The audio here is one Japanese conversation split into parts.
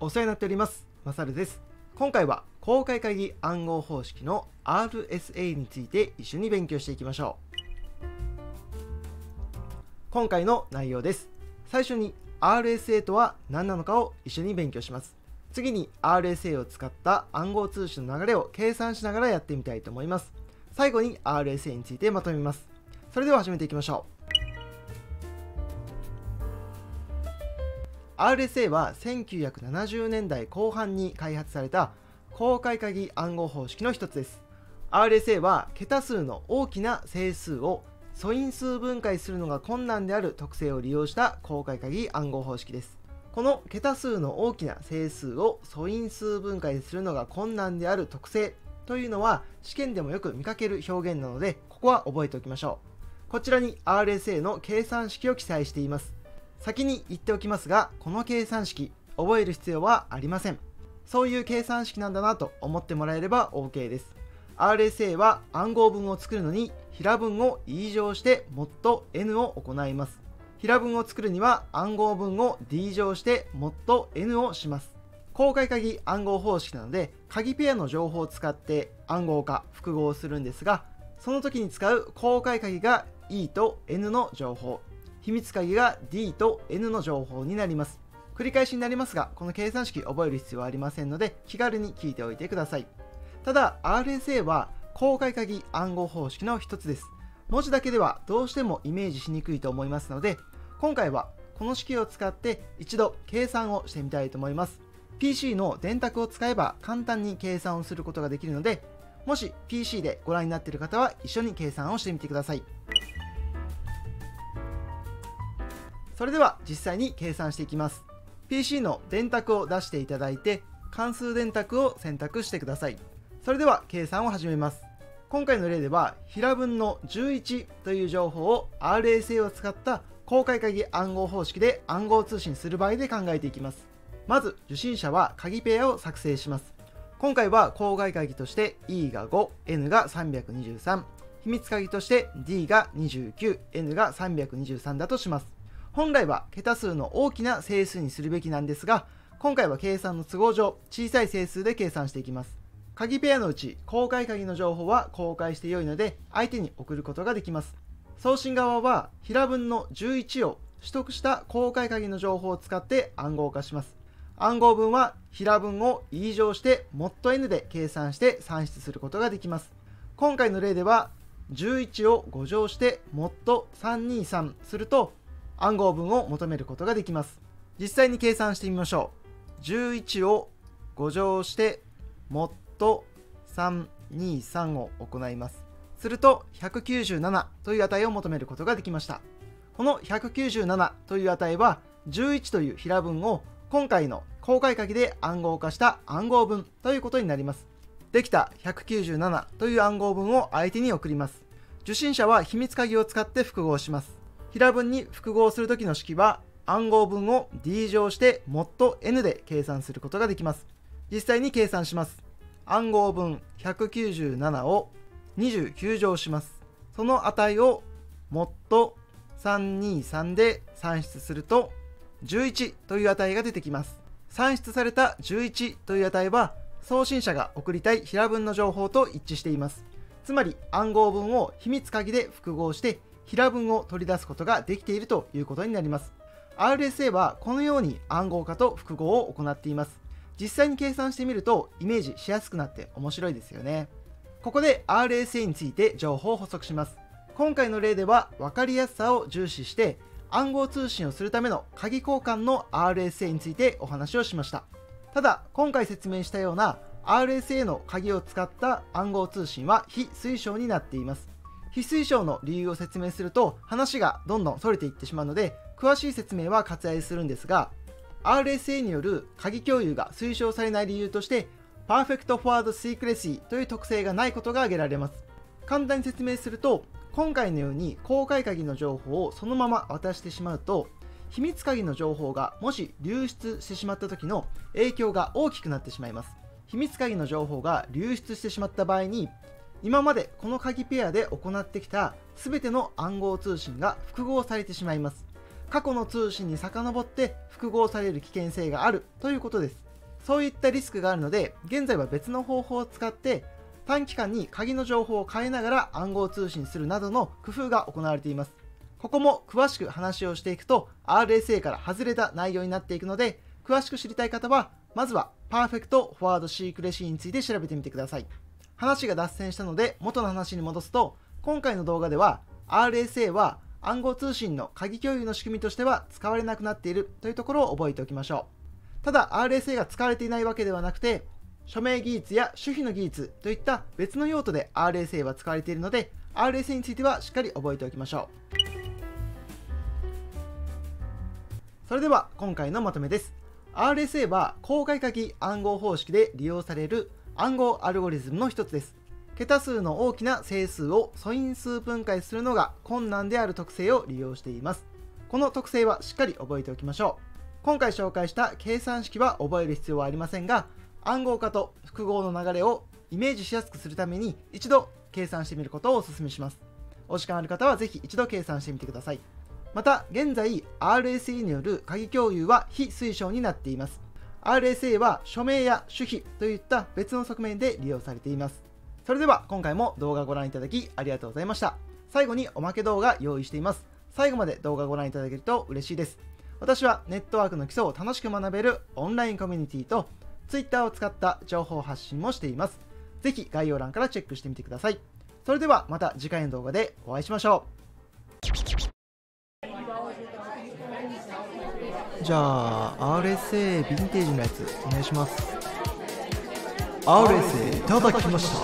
お世話になっております。マサルです。今回は公開鍵暗号方式の RSA について一緒に勉強していきましょう。今回の内容です。最初に RSA とは何なのかを一緒に勉強します。次に RSA を使った暗号通信の流れを計算しながらやってみたいと思います。最後に RSA についてまとめます。それでは始めていきましょう。RSA は1970年代後半に開発された公開鍵暗号方式の一つです。RSA は桁数の大きな整数を素因数分解するのが困難である特性を利用した公開鍵暗号方式です。この桁数の大きな整数を素因数分解するのが困難である特性というのは試験でもよく見かける表現なので、ここは覚えておきましょう。こちらに RSA の計算式を記載しています。先に言っておきますが、この計算式覚える必要はありません。そういう計算式なんだなと思ってもらえれば OK です。RSA は暗号文を作るのに平文をE乗してもっと N を行います。平文を作るには暗号文を D 乗してもっと N をします。公開鍵暗号方式なので、鍵ペアの情報を使って暗号化、複合するんですが、その時に使う公開鍵が E と N の情報、秘密鍵が D と N の情報になります。繰り返しになりますが、この計算式覚える必要はありませんので、気軽に聞いておいてください。ただ、RSA は公開鍵暗号方式の一つです。文字だけではどうしてもイメージしにくいと思いますので、今回はこの式を使って一度計算をしてみたいと思います。PC の電卓を使えば簡単に計算をすることができるので、もし PC でご覧になっている方は一緒に計算をしてみてください。それでは実際に計算していきます。PC の電卓を出していただいて、関数電卓を選択してください。それでは計算を始めます。今回の例では、平文の11という情報を RSA を使った公開鍵暗号方式で暗号通信する場合で考えていきます。まず、受信者は鍵ペアを作成します。今回は公開鍵として E が5、N が323、秘密鍵として D が29、N が323だとします。本来は桁数の大きな整数にするべきなんですが、今回は計算の都合上、小さい整数で計算していきます。鍵ペアのうち公開鍵の情報は公開して良いので、相手に送ることができます。送信側は平文の11を取得した公開鍵の情報を使って暗号化します。暗号文は平文をE乗してもっと N で計算して算出することができます。今回の例では、11を5乗してもっと323すると、暗号文を求めることができます。実際に計算してみましょう。11を5乗してもっと323を行います。すると197という値を求めることができました。この197という値は11という平文を今回の公開鍵で暗号化した暗号文ということになります。できた197という暗号文を相手に送ります。受信者は秘密鍵を使って複合します。平文に複合するときの式は暗号文を D 乗してもっと N で計算することができます。実際に計算します。暗号文197を29乗します。その値をもっと323で算出すると11という値が出てきます。算出された11という値は送信者が送りたい平文の情報と一致しています。つまり暗号文を秘密鍵で複合して平文を取り出すことができているということになります。RSA はこのように暗号化と複合を行っています。実際に計算してみるとイメージしやすくなって面白いですよね。ここで RSA について情報を補足します。今回の例では分かりやすさを重視して暗号通信をするための鍵交換の RSA についてお話をしました。ただ今回説明したような RSA の鍵を使った暗号通信は非推奨になっています。非推奨の理由を説明すると話がどんどん逸れていってしまうので、詳しい説明は割愛するんですが、 RSA による鍵共有が推奨されない理由として Perfect Forward Secrecy という特性がないことが挙げられます。簡単に説明すると、今回のように公開鍵の情報をそのまま渡してしまうと、秘密鍵の情報がもし流出してしまった時の影響が大きくなってしまいます。秘密鍵の情報が流出してしまった場合に、今までこの鍵ペアで行ってきた全ての暗号通信が複合されてしまいます。過去の通信に遡って複合される危険性があるということです。 そういったリスクがあるので、現在は別の方法を使って短期間に鍵の情報を変えながら暗号通信するなどの工夫が行われています。ここも詳しく話をしていくと RSA から外れた内容になっていくので、詳しく知りたい方はまずはパーフェクトフォワードシークレシーについて調べてみてください。話が脱線したので元の話に戻すと、今回の動画では RSA は暗号通信の鍵共有の仕組みとしては使われなくなっているというところを覚えておきましょう。ただ RSA が使われていないわけではなくて、署名技術や守秘の技術といった別の用途で RSA は使われているので、 RSA についてはしっかり覚えておきましょう。それでは今回のまとめです。 RSA は公開鍵暗号方式で利用される暗号アルゴリズムの一つです。桁数の大きな整数を素因数分解するのが困難である特性を利用しています。この特性はしっかり覚えておきましょう。今回紹介した計算式は覚える必要はありませんが、暗号化と複合の流れをイメージしやすくするために一度計算してみることをお勧めします。お時間ある方はぜひ一度計算してみてください。また現在 RSA による鍵共有は非推奨になっています。 RSA は署名や守秘といった別の側面で利用されています。それでは今回も動画をご覧いただきありがとうございました。最後におまけ動画用意しています。最後まで動画をご覧いただけると嬉しいです。私はネットワークの基礎を楽しく学べるオンラインコミュニティと Twitter を使った情報発信もしています。ぜひ概要欄からチェックしてみてください。それではまた次回の動画でお会いしましょう。じゃあ RSA ヴィンテージのやつお願いします。 RSA いただきました。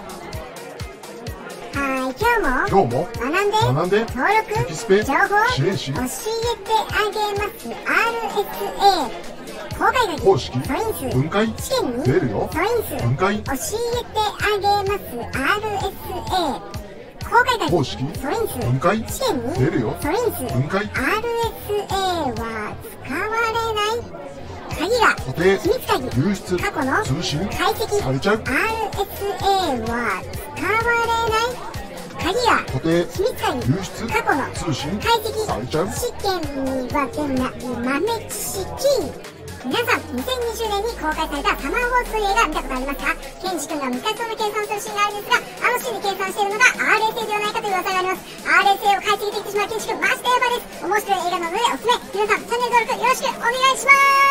今日も学んで登録テキスペ情報支援し教えてあげます。 RSA 公開鍵方式素因数分解試験に出るよ。素因数分解教えてあげます。 RSA 公開鍵方式素因数分解試験に出るよ。素因数分解 RSA は使われない鍵が固定秘密鍵流出過去の通信解析されちゃう。 RSA は使われない鍵が固定秘密鍵流出過去の通信解析されちゃう。試験には出ない豆知識。皆さん2020年に公開されたサマーウォーズ映画見たことありますか？ケンジ君が難しそうな計算をするシーンがあるんですが、あのシーンで計算しているのが RSA ではないかという噂があります。 RSA を解析できてしまうケンジ君マジでヤバいです。面白い映画なのでおすすめ。皆さんチャンネル登録よろしくお願いします。